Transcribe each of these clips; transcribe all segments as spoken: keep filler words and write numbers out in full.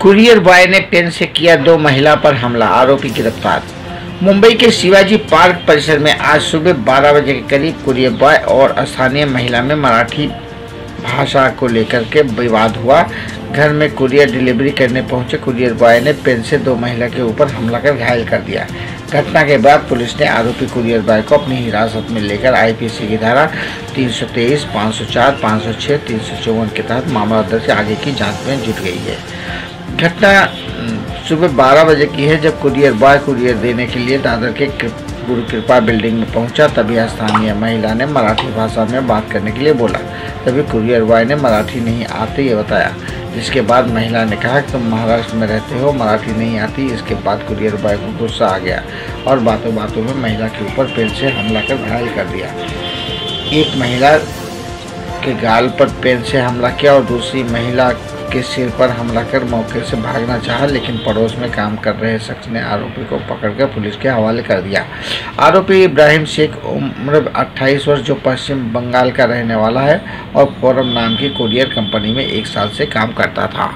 Courier boy ने pen से किया दो महिला पर हमला, आरोपी गिरफ्तार। मुंबई के शिवाजी पार्क परिसर में आज सुबह बारह बजे के करीब कुरियर बॉय और स्थानीय महिला में मराठी भाषा को लेकर के विवाद हुआ। घर में कुरियर डिलीवरी करने पहुंचे कुरियर बॉय ने पेन से दो महिला के ऊपर हमला कर घायल कर दिया। घटना के बाद पुलिस ने आरोपी कुरियर बॉय को अपनी हिरासत में लेकर आईपीसी की धारा तीन सौ तेईस, पाँच सौ चार, पाँच सौ छह, तीन सौ चौवन के तहत मामला दर्ज आगे की जांच में जुट गई है। घटना सुबह बारह बजे की है, जब कुरियर बॉय कुरियर देने के लिए दादर के गुरु कृपा बिल्डिंग में पहुंचा। तभी स्थानीय महिला ने मराठी भाषा में बात करने के लिए बोला। तभी कुरियर बॉय ने मराठी नहीं आते ये बताया, जिसके बाद महिला ने कहा कि तुम महाराष्ट्र में रहते हो, मराठी नहीं आती। इसके बाद कुरियर बॉय को गुस्सा आ गया और बातों बातों में महिला के ऊपर पेन से हमला कर घायल कर दिया। एक महिला के गाल पर पेन से हमला किया और दूसरी महिला के सिर पर हमला कर मौके से भागना चाहा, लेकिन पड़ोस में काम कर रहे शख्स ने आरोपी को पकड़कर पुलिस के हवाले कर दिया। आरोपी इब्राहिम शेख, उम्र अट्ठाईस वर्ष, जो पश्चिम बंगाल का रहने वाला है और फोरम नाम की कुरियर कंपनी में एक साल से काम करता था।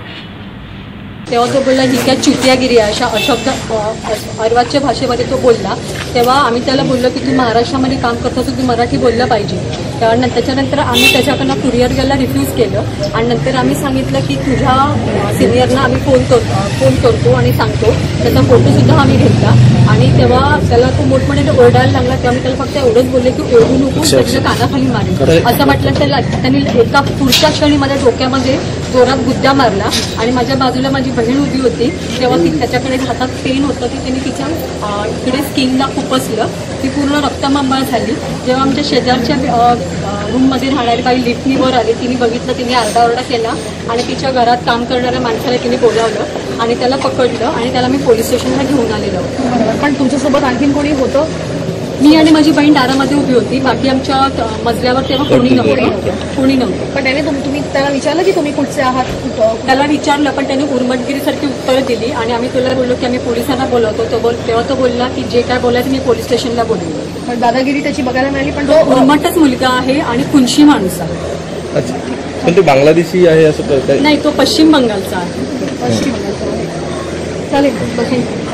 तेव्हा तो बोलला ही काय चुतियागिरी आहे, अशा अशब्द अर्वाच्य भाषेमध्ये तो बोलला। तेव्हा आम्ही त्याला बोललो की तू महाराष्ट्रामध्ये काम करतो, तू मराठी बोललं पाहिजे। त्यानंतर त्याच्यानंतर आम्ही त्याच्याकडनं कुरिअर घ्यायला रिफ्यूज केलं आणि नंतर आम्ही सांगितलं की तुझ्या सिनियरना आम्ही फोन करतो फोन करतो आणि सांगतो। त्याचा फोटोसुद्धा आम्ही घेतला आणि तेव्हा त्याला तो मोठमोठ्याने ओरडायला लागला। तेव्हा मी त्याला फक्त एवढंच बोलले की ओरडू नको, त्याच्या कानाखाली मारेल असं म्हटलं। त्याला त्यांनी एका पुढच्या क्षणी माझ्या डोक्यामध्ये जोरात गुद्दा मारला आणि माझ्या बाजूला माझी बहीण उभी होती। तेव्हा ती त्याच्याकडे हातात पेन होतं, ती त्यांनी तिच्या इकडे स्किनला खुपसलं, ती पूर्ण रक्तमांबाळ झाली। जेव्हा आमच्या शेजारच्या रूममध्ये राहणारी बाई लिफ्टनी वर आली, तिने बघितलं, तिने आरडाओरडा केला आणि तिच्या घरात काम करणाऱ्या माणसाला तिने बोलावलं आणि त्याला पकडलं आणि त्याला मी पोलीस स्टेशनला घेऊन आलेलो। पण तुमच्यासोबत आणखीन कोणी होतं? मी आणि माझी बहीण दारामध्ये उभी होती, बाकी आमच्या मजल्यावर तेव्हा कोणी नव्हतं कोणी नव्हतं पण त्याने तुम्ही त्याला विचारलं की तुम्ही कुठचे आहात? त्याला विचारलं, पण त्याने उर्मटगिरीसारखी उत्तरं दिली आणि आम्ही तुला बोललो की आम्ही पोलिसांना बोलवतो। तो बोल तेव्हा तो बोलला की जे काय बोलायचं मी पोलीस स्टेशनला बोलवलं। पण दादागिरी त्याची बघायला मिळाली, पण तो उर्मटच मुलगा आहे आणि खुनशी माणूस आहे। अच्छा, पण तो बांगलादेशी आहे असं नाही, तो पश्चिम बंगालचा आहे। पश्चिम बंगालचा आहे। चालेल,